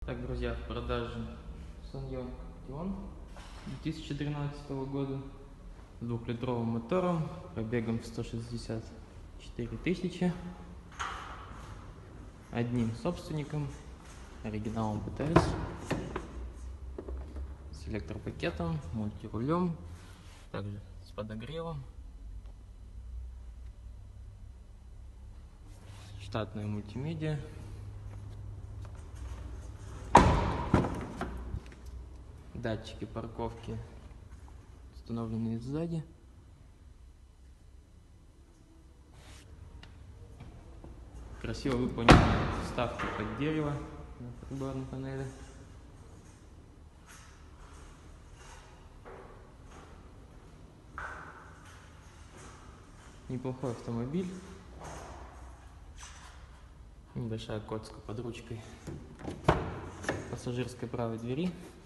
Так, друзья, в продаже Ssangyong Tion 2013 года с 2-литровым мотором, пробегом 164 тысячи, одним собственником, оригиналом ПТС, с электропакетом, мультирулем, также с подогревом, штатная мультимедиа. Датчики парковки установлены сзади. Красиво выполненные вставки под дерево на приборной панели. Неплохой автомобиль. Небольшая коцка под ручкой пассажирской правой двери.